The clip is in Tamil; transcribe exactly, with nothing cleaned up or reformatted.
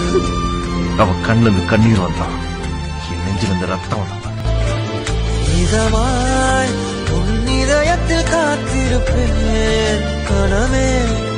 அவ கண்ணுல இருந்து கண்ணீர் வந்தான், என் நெஞ்சில இருந்து ரத்தம் வந்தான். இதமாய் உன் இதயத்தில் காத்திருப்பேன் கனவே.